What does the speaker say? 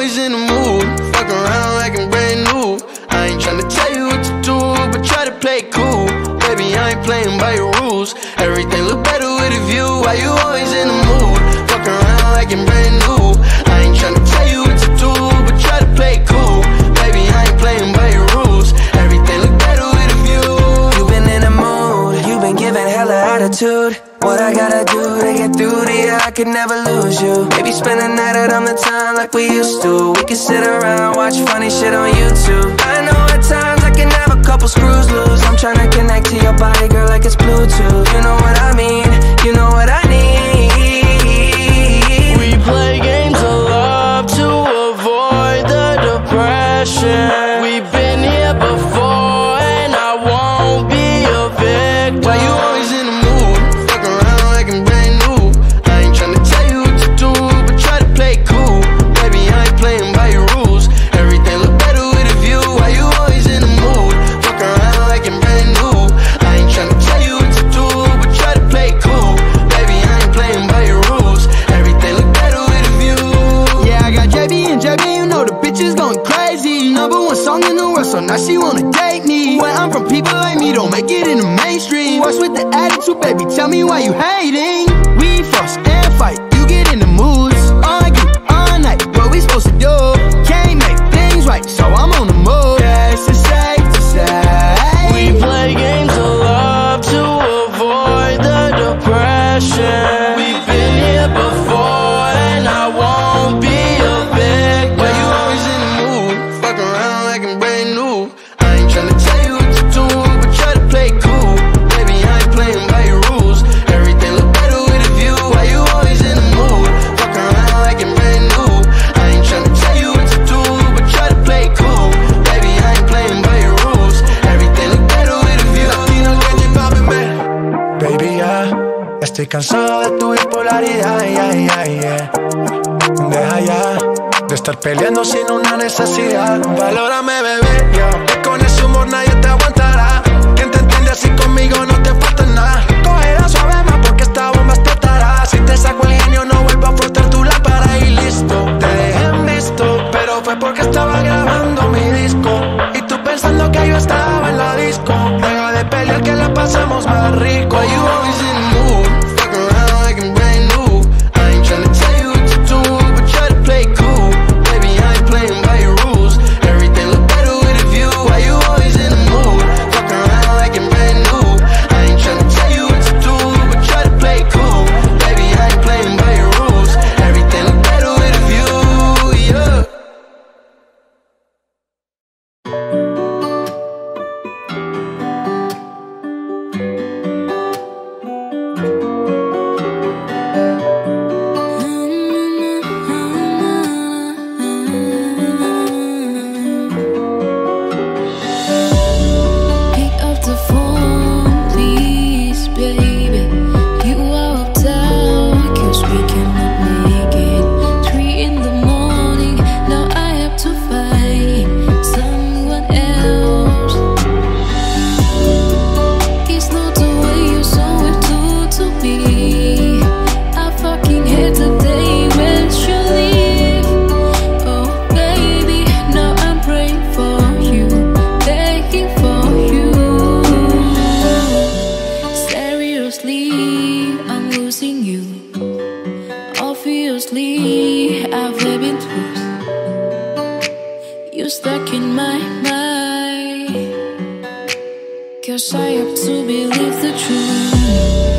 always in the mood? Fuck around like I'm brand new. I ain't tryna tell you what to do, but try to play it cool. Baby, I ain't playing by your rules. Everything look better with a view. Why you always in the mood? Fuck around like I'm brand new. I ain't tryna tell you what to do, but try to play it cool. Baby, I ain't playing by your rules. Everything look better with a view. You've been in the mood, you've been giving hella attitude. What I gotta do to get through to you, I could never lose you. Maybe spend the night out on the town like we used to. We could sit around, watch funny shit on YouTube. I know at times I can have a couple screws loose. I'm tryna connect to your body, girl, like it's Bluetooth. You know what I mean, you know what I need. We play games of love to avoid the depression. We've been here before and I won't be a victim. Why you always in the mood? Fuck around like I'm brand new. I ain't tryna tell you what to do, but try to play it cool. Baby, I ain't playing by your rules. Everything look better with a view. Why you always in the mood? Fuck around like I'm brand new. I ain't tryna tell you what to do, but try to play it cool. Baby, I ain't playing by your rules. Everything look better with a view. Yeah, I got JB and JB, you know the bitch is going crazy. Number one song in the world, so now she wanna date me. When I'm from people like me, don't make it in the mainstream. What's with the attitude, baby? Tell me why you hating. We fuss and fight, you get in the moods. Argue all night, what we supposed to do? Can't make things right, so I'm on the move. Yeah, it's safe to say we play games of love to avoid the depression. We've been here before and I won't be a victim. Why you always in the mood? Fuck around like I'm brand new. I ain't tryna tell you what to do, but try to play it cool. Baby, I ain't playing by your rules. Everything look better with a view. Why you always in the mood? Fuck around like I'm brand new. I ain't tryna tell you what to do, but try to play it cool. Baby, I ain't playing by your rules. Everything look better with a view. Baby, ya estoy cansado de tu bipolaridad, Deja ya de estar peleando sin una necesidad. Valórame, bebé, que con ese humor nadie te aguantará. Quien te entiende así conmigo no te falta nada. Cógela suave más porque esta bomba explotará. Si te saco el genio no vuelvo a frotar tu lámpara y listo. Te dejé en visto, pero fue porque estaba grabando mi disco. Y tú pensando que yo estaba en la disco. Deja de pelear que la pasamos más rico. Why you always in the mood? Fuck around like I'm brand new. I ain't tryna tell you what to do, but try to play it cool. Baby, I ain't playing by your rules. Everything look better with a view. Why you always in the mood? Fuck around like I'm brand new. I ain't tryna tell you what to do, but try to play it cool. Baby, I ain't playing by your rules. Everything look better with a view, yeah. Cause I have to believe the truth.